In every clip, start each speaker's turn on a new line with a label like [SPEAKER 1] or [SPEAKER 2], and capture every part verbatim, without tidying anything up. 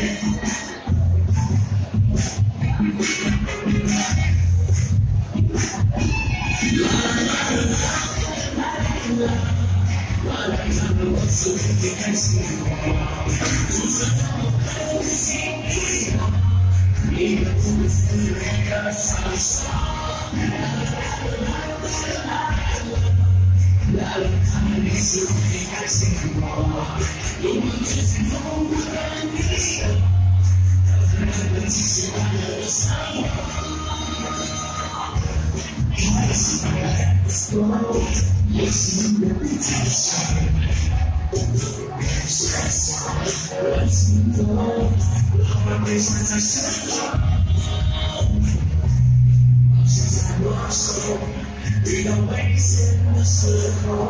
[SPEAKER 1] 遇到危险的时候，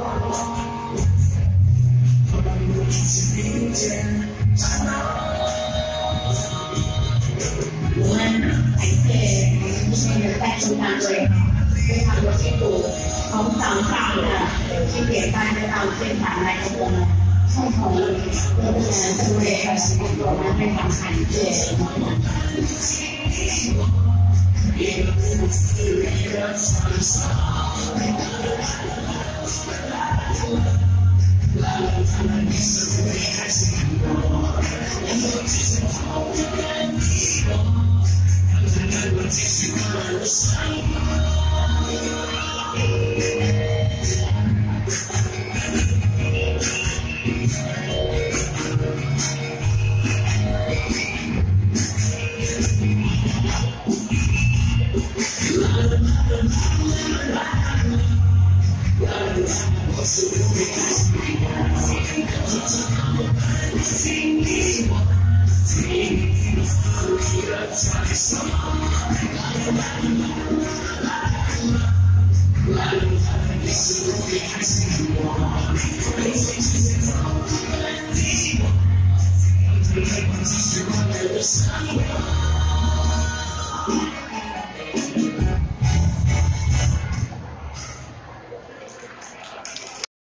[SPEAKER 1] 一起并肩战斗。
[SPEAKER 2] 我们感谢我们这些人在中单位非常的辛苦，从早上的七点半就到现场来跟我们共同跟我们各位开始工作，我们非常感谢。
[SPEAKER 1] 一个不自一个传说，来了他们你是会开心过，我们之前早就跟你过，看着看我继续快乐生活。
[SPEAKER 2] Thank you.